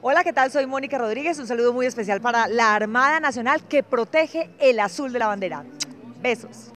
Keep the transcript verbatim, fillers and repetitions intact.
Hola, ¿qué tal? Soy Mónica Rodríguez, un saludo muy especial para la Armada Nacional que protege el azul de la bandera. Besos.